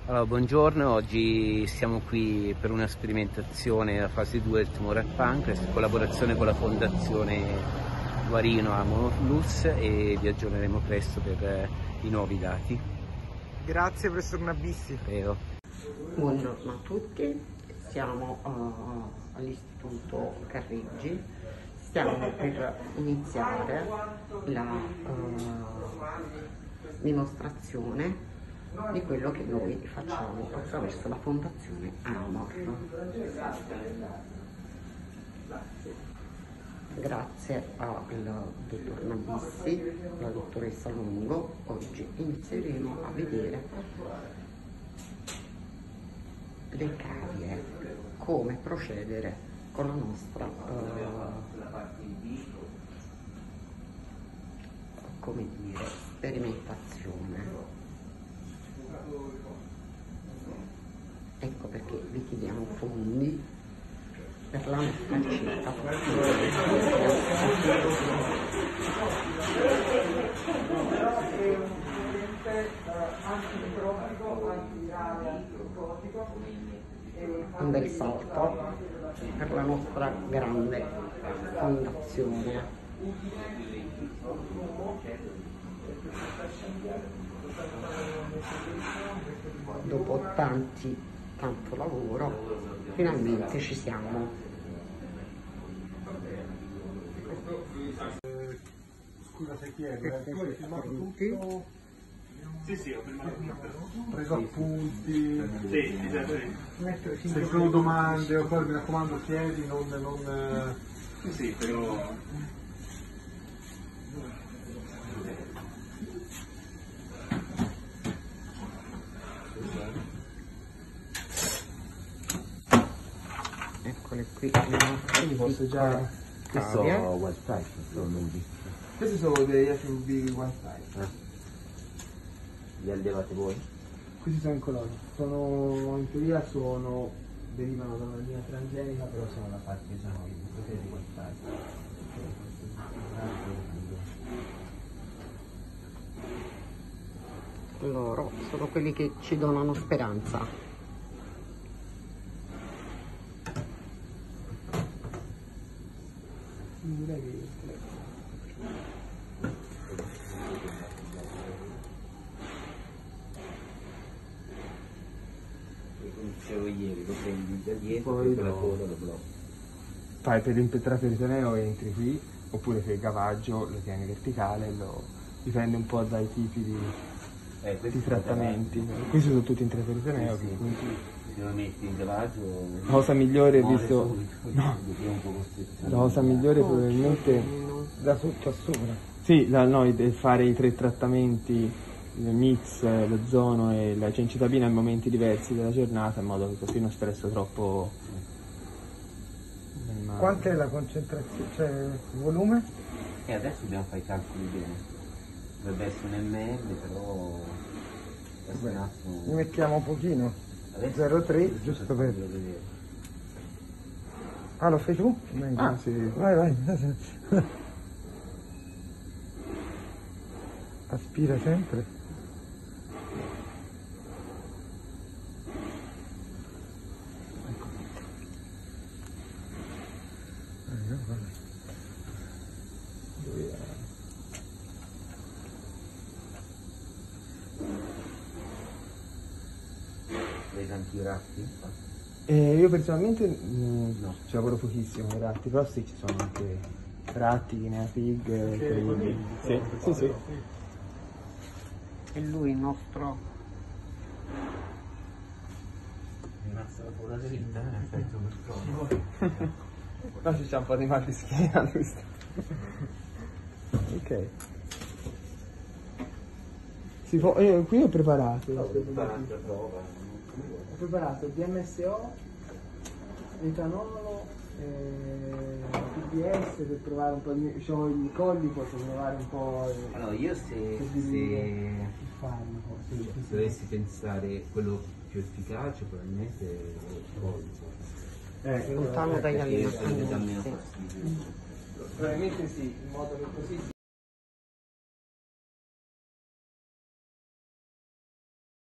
Allora, buongiorno, oggi siamo qui per una sperimentazione a fase 2 del tumore al pancreas in collaborazione con la Fondazione Guarino Amolus e vi aggiorneremo presto per i nuovi dati. Grazie professor Nabissi. Prego. Buongiorno a tutti, siamo all'Istituto Carreggi, stiamo per iniziare la dimostrazione di quello che noi facciamo attraverso la Fondazione Amor. Grazie al dottor Nabissi, alla dottoressa Longo, oggi inizieremo a vedere le carie, come procedere con la nostra come dire, sperimentazione. Ecco perché vi chiediamo fondi per la nostra ricerca. Un bel salto per la nostra grande fondazione. Dopo tanto lavoro, finalmente ci siamo. Scusa se chiedo, tu hai filmato tutto? Sì, ho filmato tutto. Preso appunti? Sì. Se sono domande o cose, mi raccomando chiedi, non... Sì, però... Eccole qui le nostre posso già... Questo cavie. wild type, sono nubi. Questi sono degli FUV one type. Li allevate voi? Questi sono incolori. In teoria derivano da una linea transgenica, però sono la parte di one type. Loro sono quelli che ci donano speranza. Come dicevo ieri, lo prendi da dietro, Poi con la coda lo blocchi. Fai per l'inpetraperitoneo, entri qui, oppure fai il gavaggio, lo tieni verticale, dipende un po' dai tipi di trattamenti. Questi sono tutti intraperitoneo, Sì. quindi Se lo metti in gavaggio... la cosa migliore, muore visto... subito, No, è un po' costretto. la cosa migliore probabilmente Da sotto a sopra. sì, è fare i 3 trattamenti, il mix, l'ozono e la cencitabina in momenti diversi della giornata, in modo che così non stressa troppo. Quant'è la concentrazione, cioè il volume? E adesso dobbiamo fare i calcoli bene. Dovrebbe essere un ml, però... Adesso un attimo... Ne mettiamo pochino, Adesso 0,3 giusto per... vedere. Ah, lo fai tu? Meglio. Ah, sì. Vai. Aspira sempre. Dei tanti ratti? Io personalmente No. ci lavoro pochissimo con i ratti, però sì, ci sono anche ratti, guinea pig, quelli... Sì. E lui il nostro Rimasta la coda dritta, effetto per cosa. No, c'è un po' di mal di schiena, giusto? Ok. Qui ho preparato. Ho preparato DMSO, etanolo, PPS per provare un po' i colli, posso provare un po'. Allora, io se il farmaco. Sì. dovessi pensare quello più efficace, probabilmente il collo. lontano dagli Perché allenatori. dà meno fastidio. Probabilmente sì, in modo che così